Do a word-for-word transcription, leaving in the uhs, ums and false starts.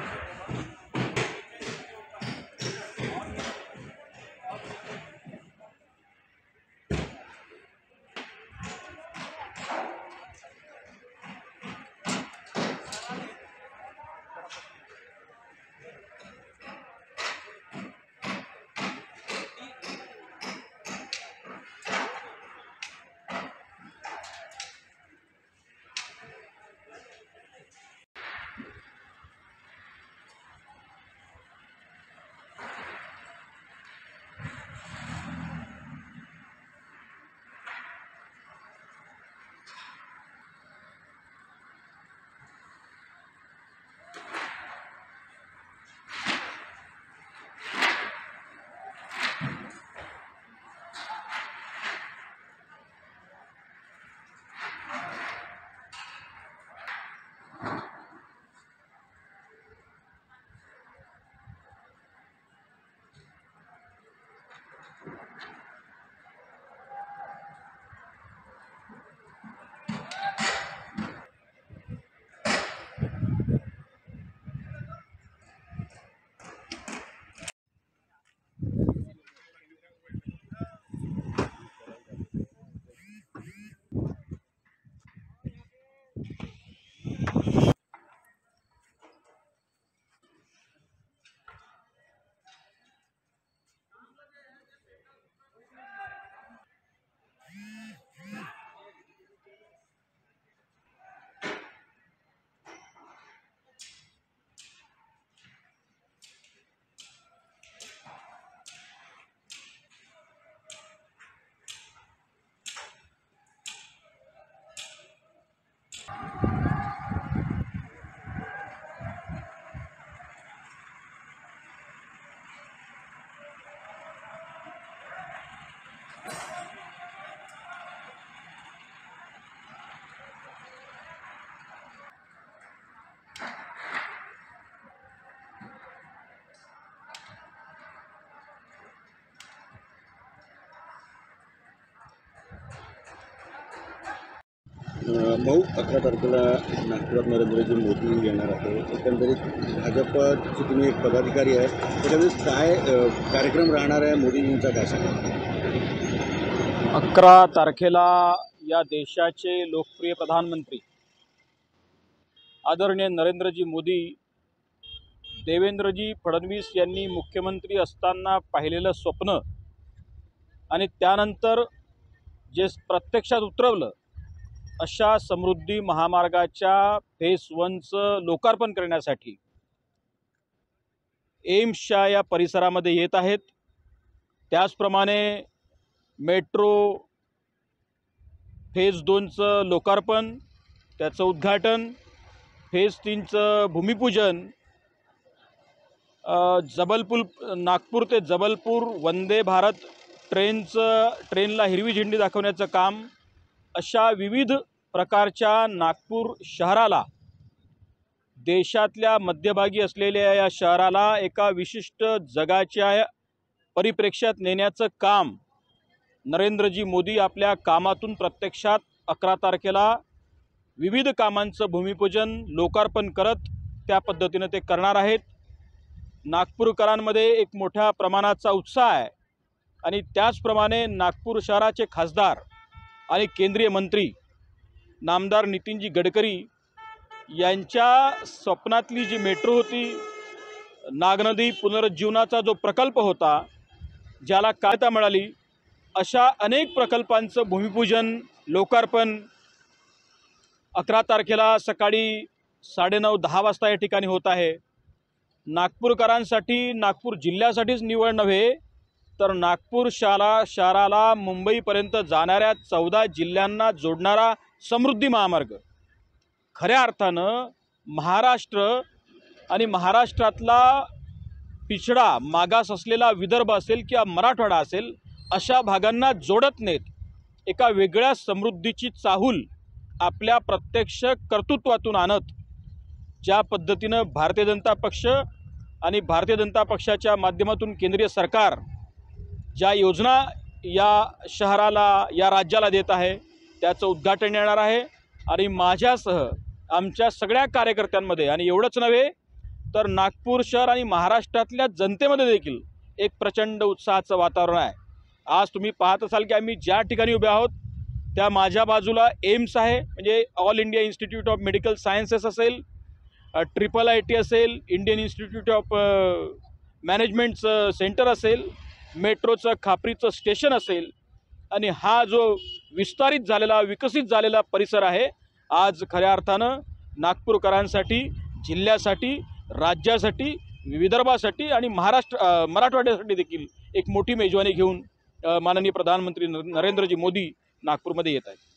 नऊ अकरा तारखेला नागपुरात नरेंद्रजी मोदी येणार आहे. एकंदरीत भाजपचे तुम्ही एक पदाधिकारी आहे, त्याच्यावेळेस काय कार्यक्रम राहणार आहे मोदींचा, काय सांगा? अकरा तारखेला या देशाचे लोकप्रिय प्रधानमंत्री आदरणीय नरेंद्रजी मोदी देवेंद्रजी फडणवीस यांनी मुख्यमंत्री असताना पाहिलेलं स्वप्न आणि त्यानंतर जे प्रत्यक्षात उतरवलं अशा समृद्धी महामार्गाच्या फेस वनचं लोकार्पण करण्यासाठी एम्सच्या या परिसरामध्ये येत आहेत. त्याचप्रमाणे मेट्रो फेज दोनचं लोकार्पण, त्याचं उद्घाटन, फेज तीनचं भूमिपूजन, जबलपूर नागपूर ते जबलपूर वंदे भारत ट्रेनचं ट्रेनला हिरवी झेंडी दाखवण्याचं काम, अशा विविध प्रकारच्या नागपूर शहराला, देशातल्या मध्यभागी असलेल्या या शहराला एका विशिष्ट जगाच्या परिप्रेक्ष्यात नेण्याचं काम नरेंद्रजी मोदी आपल्या कामातून प्रत्यक्षात अकरा तारखेला विविध कामांचं भूमिपूजन लोकार्पण करत त्या पद्धतीने ते करणार आहेत. नागपूरकरांमध्ये एक मोठ्या प्रमाणाचा उत्साह आहे आणि त्याचप्रमाणे नागपूर शहराचे खासदार आणि केंद्रीय मंत्री नामदार नितीनजी गडकरी यांच्या स्वप्नातली जी मेट्रो होती, नागनदी पुनरुज्जीवनाचा जो प्रकल्प होता, ज्याला कायता मिळाली, अशा अनेक प्रकल्पांचं भूमिपूजन लोकार्पण अकरा तारखेला सकाळी साडेनऊ दहा वाजता या ठिकाणी होत आहे. नागपूरकरांसाठी, नागपूर जिल्ह्यासाठीच निवड नव्हे तर नागपूर शहरा शहराला मुंबईपर्यंत जाणाऱ्या चौदा जिल्ह्यांना जोडणारा समृद्धी महामार्ग, खऱ्या अर्थानं महाराष्ट्र आणि महाराष्ट्रातला पिछडा मागास असलेला विदर्भ असेल किंवा मराठवाडा असेल, अशा भागांना जोडत नेत एका वेगळ्या समृद्धीची चाहूल आपल्या प्रत्यक्ष कर्तृत्वातून आणत, ज्या पद्धतीनं भारतीय जनता पक्ष आणि भारतीय जनता पक्षाच्या माध्यमातून केंद्रीय सरकार ज्या योजना या शहराला, या राज्याला देत आहे, त्याचं उद्घाटन येणार आहे. आणि माझ्यासह आमच्या सगळ्या कार्यकर्त्यांमध्ये, आणि एवढंच नव्हे तर नागपूर शहर आणि महाराष्ट्रातल्या जनतेमध्ये देखील एक प्रचंड उत्साहाचं वातावरण आहे। आज तुम्ही पाहत असाल की आम्ही ज्या ठिकाणी उभे आहोत त्या माझ्या बाजूला एम्स आहे, म्हणजे all India institute of medical sciences असेल, ट्रिपल आय टी असेल, इंडियन इन्स्टिट्यूट ऑफ मॅनेजमेंटचं सेंटर असेल, मेट्रोचं खापरीचं स्टेशन असेल, आणि हा जो विस्तारित झालेला विकसित झालेला परिसर आहे आज खऱ्या अर्थानं नागपूरकरांसाठी, जिल्ह्यासाठी, राज्यासाठी, विदर्भासाठी आणि महाराष्ट्र मराठवाड्यासाठी देखील एक मोठी मेजवानी घेऊन माननीय प्रधानमंत्री नरेंद्रजी मोदी नागपूरमध्ये येत आहेत।